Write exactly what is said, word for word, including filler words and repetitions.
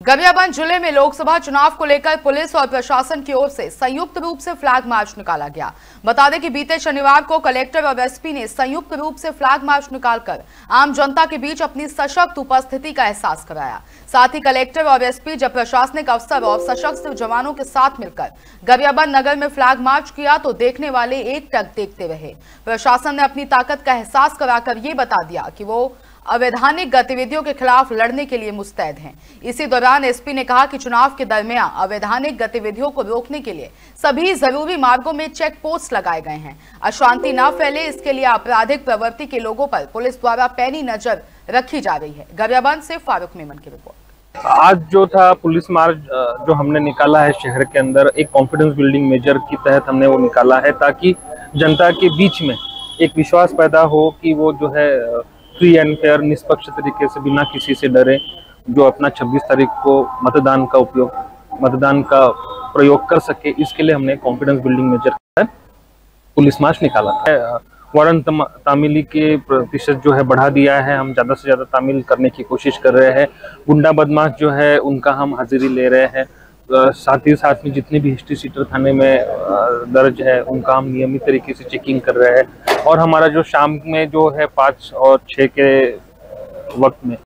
गरियाबंद जिले में लोकसभा चुनाव को लेकर पुलिस और प्रशासन की ओर से संयुक्त रूप से फ्लैग मार्च निकाला गया। बता दें कि बीते शनिवार को कलेक्टर और एसपी ने संयुक्त रूप से फ्लैग मार्च निकालकर आम जनता के बीच अपनी सशक्त उपस्थिति का एहसास कराया। साथ ही कलेक्टर और एसपी जब प्रशासनिक अफसर और सशस्त्र जवानों के साथ मिलकर गरियाबंद नगर में फ्लैग मार्च किया तो देखने वाले एक टक देखते रहे। प्रशासन ने अपनी ताकत का एहसास कराकर ये बता दिया कि वो अवैधानिक गतिविधियों के खिलाफ लड़ने के लिए मुस्तैद हैं। इसी दौरान एसपी ने कहा कि चुनाव के दरमियान अवैधानिक गतिविधियों को रोकने के लिए सभी जरूरी मार्गों में चेक पोस्ट लगाए गए हैं। अशांति न फैले इसके लिए आपराधिक प्रवृत्ति के लोगों पर पुलिस द्वारा पैनी नजर रखी जा रही है। गरियाबंद से फारूक मेमन की रिपोर्ट। आज जो था पुलिस मार्च जो हमने निकाला है शहर के अंदर, एक कॉन्फिडेंस बिल्डिंग मेजर के तहत हमने वो निकाला है ताकि जनता के बीच में एक विश्वास पैदा हो कि वो जो है फ्री एंड फेयर निष्पक्ष तरीके से बिना किसी से डरे जो अपना छब्बीस तारीख को मतदान का उपयोग मतदान का प्रयोग कर सके। इसके लिए हमने confidence building measure police march निकाला है। वारंट तामीली के प्रतिशत जो है बढ़ा दिया है, हम ज्यादा से ज्यादा तामील करने की कोशिश कर रहे हैं। गुंडा बदमाश जो है उनका हम हाजिरी ले रहे हैं। साथ ही साथ में जितनी भी हिस्ट्री सीटर थाने में दर्ज है उनका हम नियमित तरीके से चेकिंग कर रहे हैं। और हमारा जो शाम में जो है पाँच और छः के वक्त में